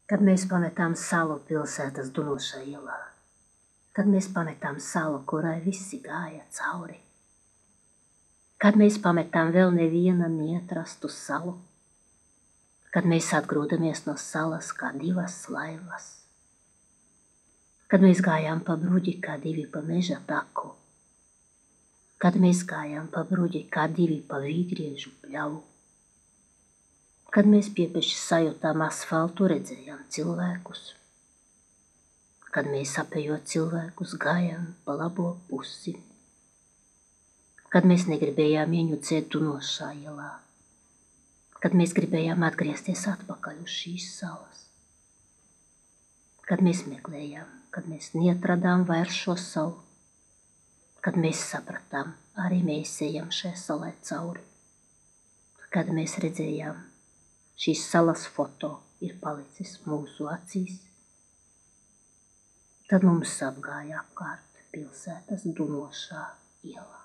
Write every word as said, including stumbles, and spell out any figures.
Kad mēs pametām salu pilsētas dunošā ielā, kad mēs pametām salu, kurai visi gāja cauri, kad mēs pametām vēl neviena neatrastu salu, kad mēs atgrūdamies no salas kā divas laivas, kad mēs gājām pa bruģi kā divi pa meža taku, kad mēs gājām pa bruģi kā divi pa vīgriežu pļavu, kad mēs piepeši sajūtām asfaltu, redzējām cilvēkus, kad mēs apējot cilvēkus gājām pa labo pusi, kad mēs negribējām ieņucēt dunošā ielā, kad mēs gribējām atgriezties atpakaļ uz šīs salas, kad mēs meklējām, kad mēs neatradām vairs šo salu, kad mēs sapratām, arī mēs ejam šai salai cauri, kad mēs redzējām, šīs salas foto ir palicis mūsu acīs, tad mums apgāja apkārt pilsētas dunošā ielā.